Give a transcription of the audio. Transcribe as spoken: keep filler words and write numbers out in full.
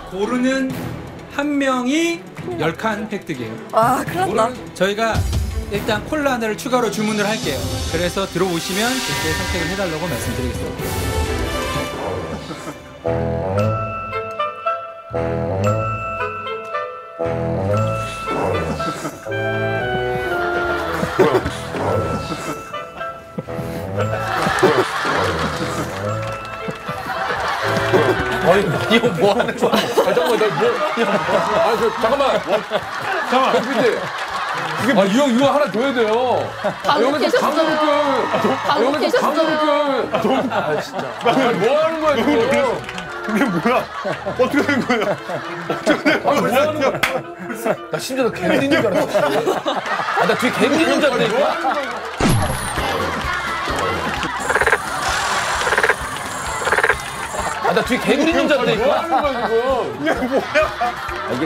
고르는 한 명이 열 칸 획득이에요. 아, 큰일 났다. 저희가 일단 콜라 하나를 추가로 주문을 할게요. 그래서 들어오시면 그때 선택을 해달라고 말씀드리겠습니다. 아니, 이 형 뭐 하는 거야? 아, 잠깐만, 나 뭐, 아, 저, 잠깐만. 잠깐만. 피디. 아, 이 형 이거 하나 줘야 돼요. 아, 여기서 강도를 아, 여기서 강도를 아, 진짜. 아, 뭐 하는 거야, 지금? 그게 뭐야? 어떻게 된 거야? 아, 뭐 하는 거야? 나 심지어 너 개미 있는 줄 알았어. 아, 나 뒤에 개미 있는 줄 알았다니까? 아, 나 뒤에 개구리 있는 줄 알았다니까? 뭐 하는 거야, 지금? 이게 뭐야?